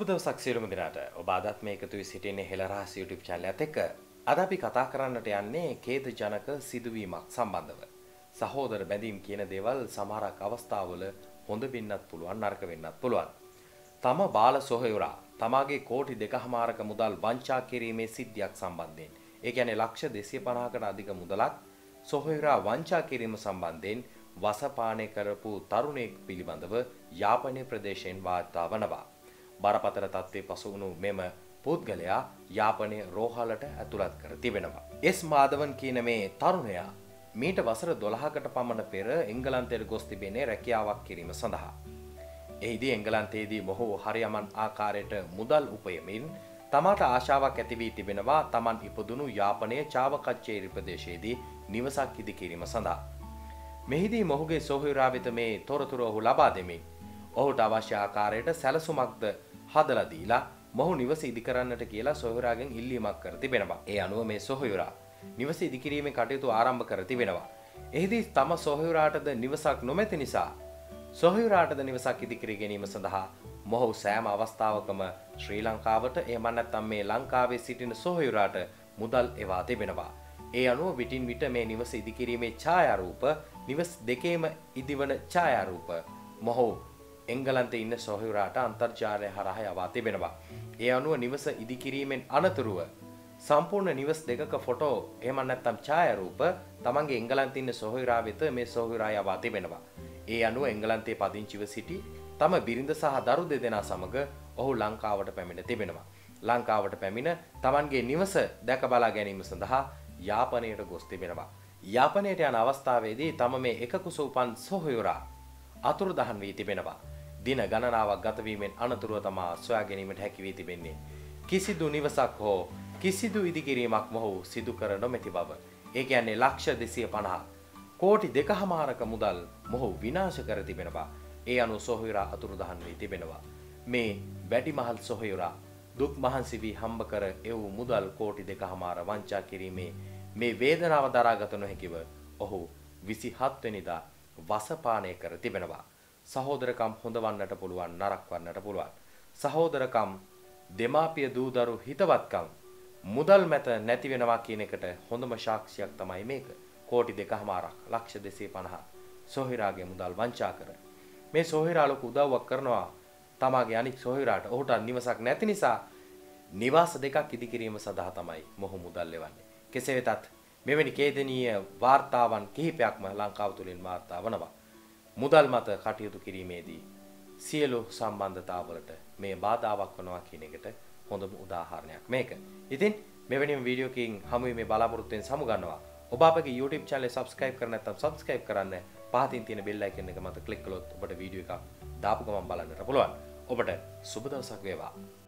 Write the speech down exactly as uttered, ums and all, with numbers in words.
සුබ දවසක් සියලුම දෙනාට. ඔබ අදත් මේ එකතු වී සිටින්නේ හෙළ රහස් YouTube channel එකත් එක්ක. අද අපි කතා කරන්නට යන්නේ ඛේදජනක සිදුවීමක් සම්බන්ධව. සහෝදර බැඳීම් කියන දේවල් සමහරක් අවස්ථාවල හොඳ වෙන්නත් පුළුවන් නරක වෙන්නත් පුළුවන්. තම බාල සොහොයුරා තමාගේ කෝටි දෙකමාරක මුදල් වංචා කිරීමේ සිද්ධියක් සම්බන්ධයෙන්. ඒ කියන්නේ ලක්ෂ දෙසිය පනහකට අධික මුදලක් සොහොයුරා වංචා කිරීම සම්බන්ධයෙන් වසපානය කරපු තරුණයෙක් පිළිබඳව යාපනයේ ප්‍රදේශයෙන් වාර්තා වනවා. බරපතල තත්ත්වයේ පසු වුණු මෙම පුද්ගලයා යාපනයේ රෝහලට ඇතුළත් කර තිබෙනවා. එස් මාධවන් කියන මේ තරුණයා මීට වසර දොළහකට පමණ පෙර එංගලන්තයට ගොස් තිබෙන්නේ රැකියාවක් කිරීම සඳහා. එහිදී එංගලන්තයේදී මොහු හරියමන් ආකාරයට මුදල් උපයමින් තමාට ආශාවක් ඇති වී තිබෙනවා තමන් ඉපදුණු යාපනයේ චාවකච්චේරි ප්‍රදේශයේදී නිවසක් ඉදි කිරීම සඳහා. මෙහිදී මොහුගේ සොහොයුරා වෙත මේ තොරතුරු ඔහු ලබා දෙමින් ඔහුට අවශ්‍ය ආකාරයට සැලසුමක්ද හදලා දීලා මොහු නිවස ඉදි කරන්නට කියලා සොහොයුරාගෙන් ඉල්ලීමක් කර තිබෙනවා. ඒ අනුව මේ සොහොයුරා නිවස ඉදි කිරීමේ කටයුතු ආරම්භ කර තිබෙනවා. එහිදී තම සොහොයුරාටද නිවසක් නොමැති නිසා සොහොයුරාටද නිවසක් ඉදි කර ගැනීම සඳහා මොහු සෑම අවස්ථාවකම ශ්‍රී ලංකාවට එහෙම නැත්නම් මේ ලංකාවේ සිටින සොහොයුරාට මුදල් එවා තිබෙනවා. ඒ අනුව විටින් විට මේ නිවස ඉදි කිරීමේ ඡායාරූප නිවස් දෙකේම ඉදිවන ඡායාරූප මොහු එංගලන්තයේ ඉන්න සොහොයුරාට අන්තර්ජාලය හරහා යවා තිබෙනවා. ඒ අනුව නිවස ඉදි කිරීමෙන් අනතුරුව සම්පූර්ණ නිවස් දෙකක ෆොටෝ එහෙම නැත්නම් ඡායාරූප තමන්ගේ එංගලන්තයේ ඉන්න සොහොයුරා වෙත මේ සොහොයුරා යවා තිබෙනවා. ඒ අනුව එංගලන්තයේ පදිංචිව සිටි තම බිරිඳ සහ දරු දෙදෙනා සමග ඔහු ලංකාවට පැමිණ තිබෙනවා. ලංකාවට පැමිණ තමන්ගේ නිවස දැක බලා ගැනීම සඳහා යාපනයට ගොස් තිබෙනවා. යාපනයට යන අවස්ථාවේදී තම මේ එක කුස උපන් සොහොයුරා අතුරුදහන් වී තිබෙනවා. දින ගණනාවක් ගත වීමෙන් අනතුරුව තමා සොයා ගැනීමට හැකි වී තිබෙන්නේ. කිසිදු නිවසක් හෝ කිසිදු ඉදිකිරීමක් මොහු සිදු කර නොමැති බව. ඒ කියන්නේ ලක්ෂ දෙසිය පනහ කෝටි දෙකමාරක මුදල් මොහු විනාශ කර තිබෙනවා. ඒ අනුව සොහොයුරා අතුරුදහන් වී තිබෙනවා. මේ වැඩිමහල් සොහොයුරා දුක් මහන්සි වී හම්බ කර එව් මුදල් කෝටි දෙකමාර වංචා කිරීමේ මේ වේදනාව දරාගත නොහැකිව ඔහු විසිහත් වෙනිදා වසපානය කර තිබෙනවා. සහෝදරකම් හොඳ වන්නට පුළුවන් නරක වන්නට පුළුවන්. සහෝදරකම් දෙමාපිය දූ දරු හිතවත්කම් මුදල් මැත නැති වෙනවා කියන එකට හොඳම සාක්ෂියක් තමයි මේක. කෝටි දෙකමාරක් ලක්ෂ දෙසිය පනහ සොහොයුරාගේ මුදල් වංචා කර මේ සොහොයුරා ලොකු උදව්වක් කරනවා තමාගේ අනික් සොහොයුරාට. ඔහුට නිවසක් නැති නිසා නිවාස දෙකක් ඉදි කිරීම සඳහා තමයි මොහු මුදල් ලෙවන්නේ. කෙසේ වෙතත් මෙවැනි ඛේදනීය වාර්තාවන් කිහිපයක්ම ලංකාව තුළින් වාර්තා වනවා. මුදල් මත කටයුතු කිරීමේදී සියලු සම්බන්ධතාවලට මේ බාධාවක් වනවා කියන එකට හොඳම උදාහරණයක් මේක. ඉතින් මෙවැනිම වීඩියෝකින් හමුවේ බලාපොරොත්තුෙන් සමුගන්නවා. ඔබ අපගේ YouTube channel එක subscribe කර නැත්නම් subscribe කරන්න. පහතින් තියෙන bell icon එක මත click කළොත් ඔබට වීඩියෝ එකක් දාපු ගමන් බලන්නට පුළුවන්. ඔබට සුබ දවසක් වේවා.